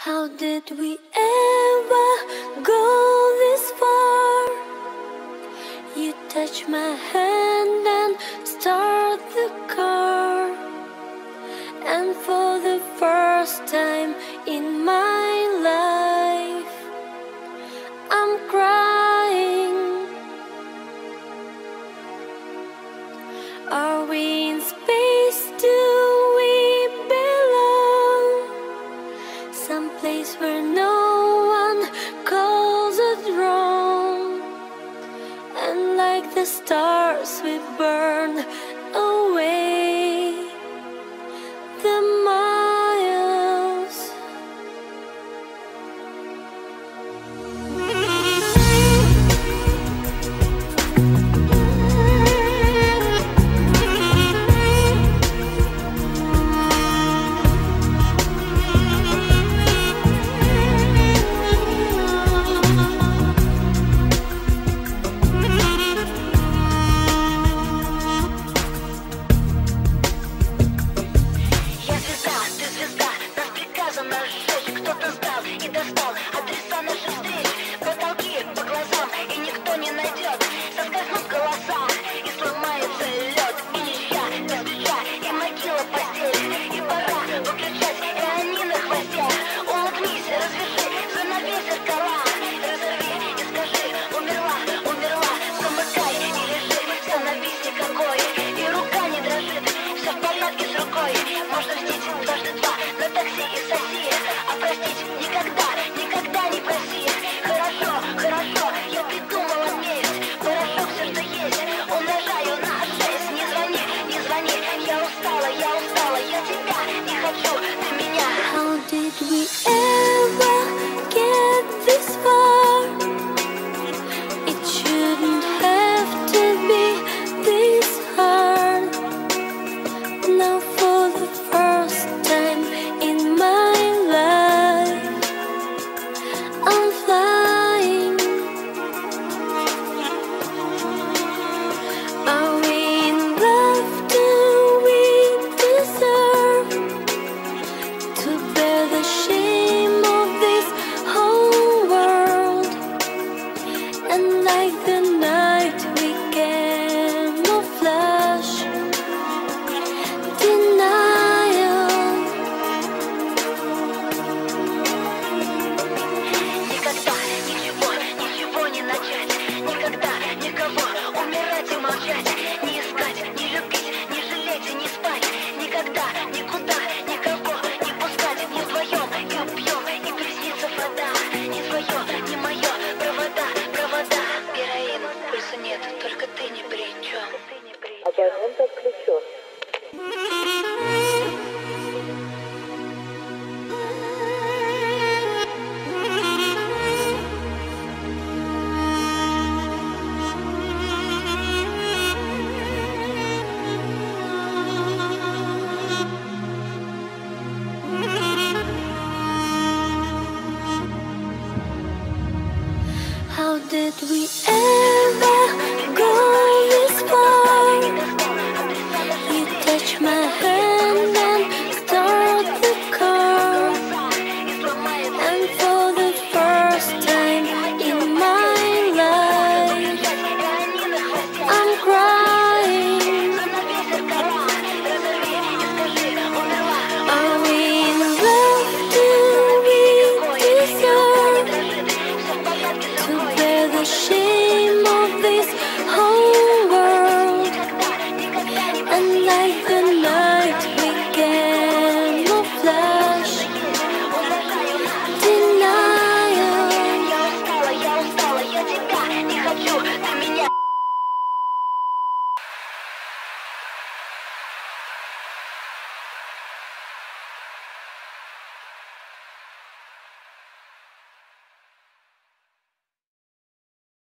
How did we ever go this far? You touch my hand and start the car, and for the first time in my life I'm crying. Are we in space? Do we belong? Someplace where no one calls it wrong, and like the stars we burn away the miles. Кто-то сдал и достал адреса наших встреч, потолки по глазам, и никто не найдет. Соскользнут в голосах, и сломается лед, и ничья без ключа, и могила постель. И пора выключать, и они на хвосте. Улыбнись, развяжи, занавей зеркала, разорви и скажи: умерла, умерла. Замыкай и лежи, становись никакой, и рука не дрожит, все в порядке с рукой. Можно ждать дважды два на такси из России, а простить никогда, никогда не проси. Хорошо, хорошо, я придумала месть, порошок все, что есть, умножаю на 6. Не звони, не звони, я устала, я тебя не хочу, ты меня. How did we ever